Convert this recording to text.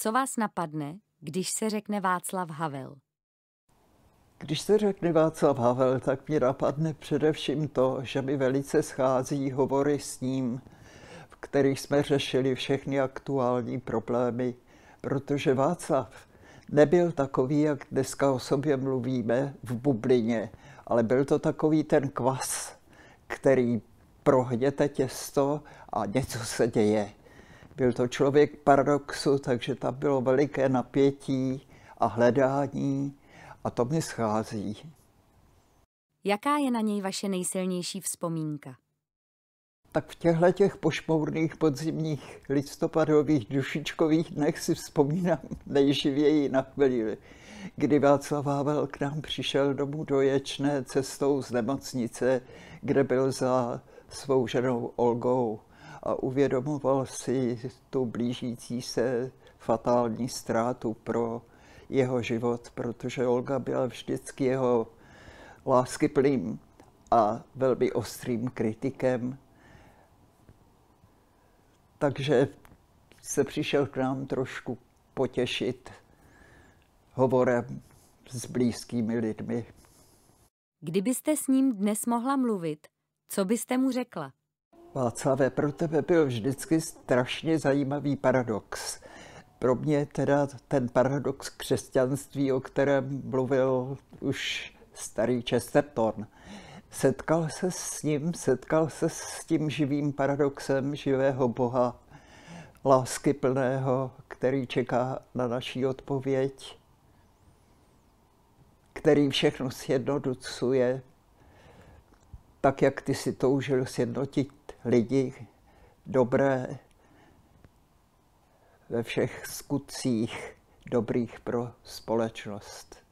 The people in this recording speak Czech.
Co vás napadne, když se řekne Václav Havel? Když se řekne Václav Havel, tak mě napadne především to, že mi velice schází hovory s ním, v kterých jsme řešili všechny aktuální problémy, protože Václav nebyl takový, jak dneska o sobě mluvíme v bublině, ale byl to takový ten kvas, který prohněte těsto a něco se děje. Byl to člověk paradoxu, takže tam bylo veliké napětí a hledání a to mi schází. Jaká je na něj vaše nejsilnější vzpomínka? Tak v těch pošmourných podzimních listopadových dušičkových dnech si vzpomínám nejživěji na chvíli, kdy Václav Havel k nám přišel domů do Ječné cestou z nemocnice, kde byl za svou ženou Olgou a uvědomoval si tu blížící se fatální ztrátu pro jeho život, protože Olga byla vždycky jeho láskyplným a velmi ostrým kritikem. Takže se přišel k nám trošku potěšit hovorem s blízkými lidmi. Kdybyste s ním dnes mohla mluvit, co byste mu řekla? Václave, pro tebe byl vždycky strašně zajímavý paradox. Pro mě teda ten paradox křesťanství, o kterém mluvil už starý Chesterton. Setkal se s ním, setkal se s tím živým paradoxem živého Boha, láskyplného, který čeká na naši odpověď, který všechno sjednocuje, tak, jak ty si toužil sjednotit lidi dobré ve všech skutcích dobrých pro společnost.